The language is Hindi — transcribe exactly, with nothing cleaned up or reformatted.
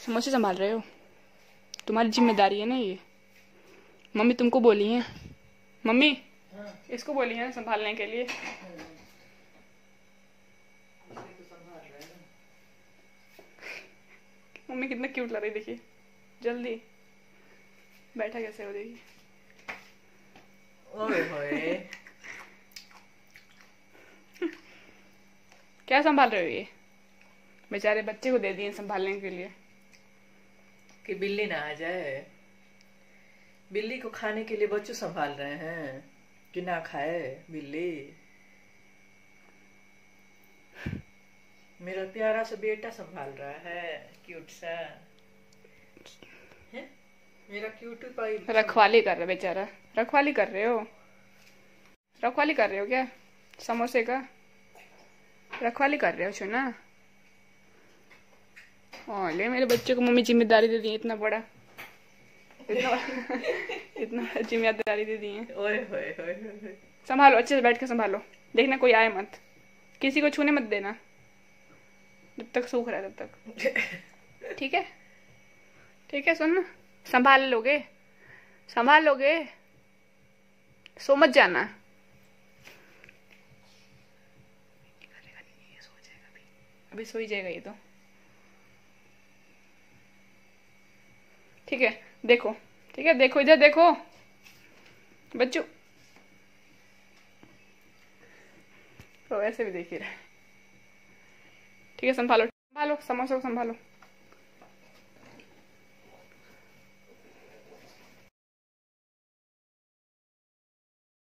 समोसे संभाल रहे हो, तुम्हारी जिम्मेदारी है ना ये। मम्मी तुमको बोली है, मम्मी हाँ। इसको बोली है संभालने के लिए। मम्मी कितना क्यूट लग रही, देखिए जल्दी बैठा कैसे हो, देखिए। ओए होए। क्या संभाल रहे हो ये? बेचारे बच्चे को दे दिए संभालने के लिए। कि बिल्ली ना आ जाए। बिल्ली को खाने के लिए बच्चों संभाल रहे हैं कि ना खाए बिल्ली। मेरा प्यारा सा बेटा संभाल रहा है, क्यूट सा है मेरा क्यूट पाई। रखवाली कर रहे बेचारा, रखवाली कर रहे हो, रखवाली कर रहे हो क्या समोसे का? रखवाली कर रहे हो चुना? और ले मेरे बच्चे को मम्मी जिम्मेदारी दे दी, इतना बड़ा इतना इतना बड़ा जिम्मेदारी दे दी है। ओए होए होए होए। संभालो, अच्छे से बैठ के संभालो, देखना कोई आए मत, किसी को छूने मत देना जब तक सूख रहा है तब तक। ठीक है, ठीक है, सुन, संभाल लोगे, संभाल लोगे, सो मत जाना। अभी सो ही जाएगा ये तो। ठीक है, देखो, ठीक है, देखो इधर देखो बच्चों, तो ऐसे भी देख ही रहे। ठीक है, संभालो संभालो समोसे को संभालो।